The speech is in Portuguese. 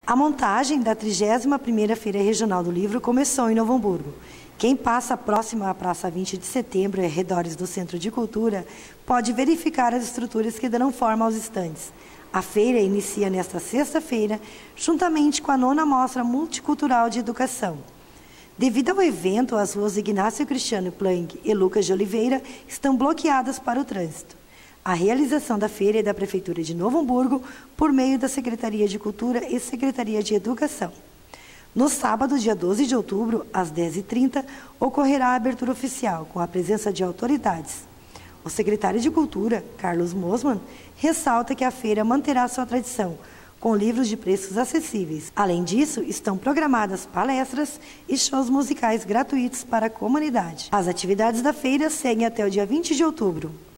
A montagem da 31ª Feira Regional do Livro começou em Novo Hamburgo. Quem passa próximo à Praça 20 de Setembro e arredores do Centro de Cultura pode verificar as estruturas que darão forma aos estandes. A feira inicia nesta sexta-feira, juntamente com a 9ª Mostra Multicultural de Educação. Devido ao evento, as ruas Ignácio Cristiano Planck e Lucas de Oliveira estão bloqueadas para o trânsito. A realização da feira é da Prefeitura de Novo Hamburgo por meio da Secretaria de Cultura e Secretaria de Educação. No sábado, dia 12 de outubro, às 10h30, ocorrerá a abertura oficial, com a presença de autoridades. O secretário de Cultura, Carlos Mosman, ressalta que a feira manterá sua tradição, com livros de preços acessíveis. Além disso, estão programadas palestras e shows musicais gratuitos para a comunidade. As atividades da feira seguem até o dia 20 de outubro.